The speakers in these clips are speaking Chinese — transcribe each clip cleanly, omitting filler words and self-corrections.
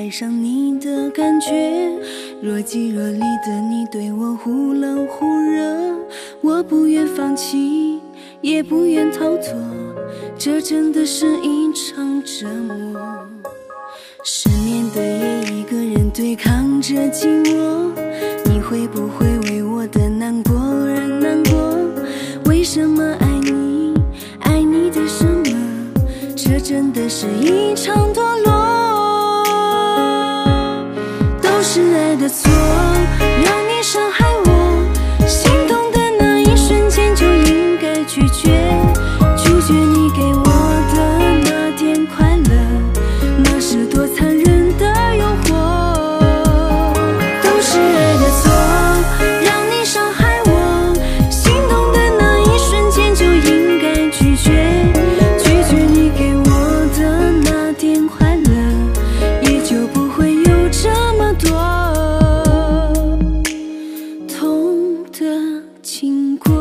爱上你的感觉，若即若离的你对我忽冷忽热，我不愿放弃，也不愿逃脱，这真的是一场折磨。失眠的夜，一个人对抗着寂寞，你会不会为我的难过而难过？为什么爱你，爱你的什么？这真的是一场堕落，都是爱的错，让你伤害我，心动的那一瞬间就应该拒绝，拒绝你给我的那点快乐，那是多残忍的诱惑，都是爱的错，让你伤害我，心动的那一瞬间就应该拒绝，拒绝你给我的那点快乐，也就不会有这么多痛的经过。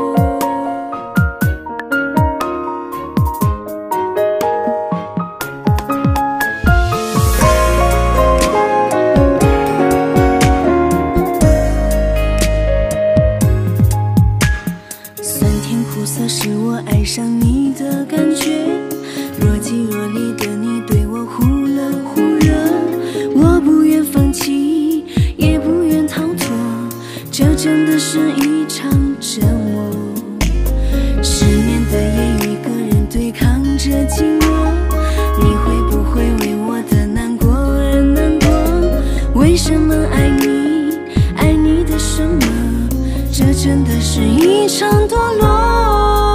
酸甜苦涩是我爱上你的感觉，若即若离的你对我忽冷忽热，我不愿放弃，也不愿逃脱，这真的是一场折磨。失眠的夜，一个人对抗着寂寞，你会不会为我的难过而难过？为什么爱你，爱你的什么？这真的是一场堕落，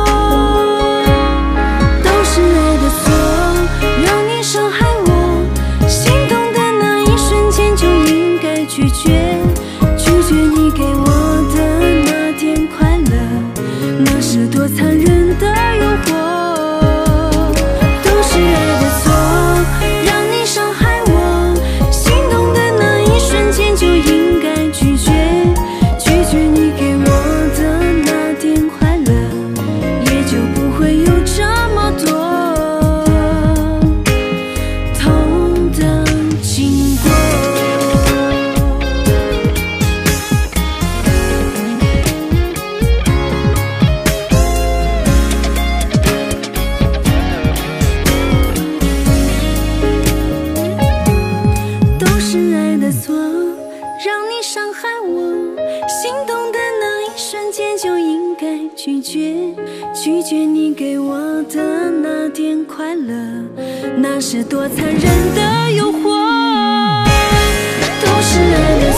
都是爱的错，让你伤害我，心动的那一瞬间就应该拒绝，拒绝你给我的那点快乐，那是多残忍的诱惑，都是爱的错，让你伤害我，心动的那一瞬间就应该拒绝，拒绝你给我的那点快乐，也就不会有这么多痛的经过。都是爱的错，让你伤害我，心动的那一瞬间就应该拒绝，拒绝你给我的那点快乐，那是多残忍的诱惑，都是爱的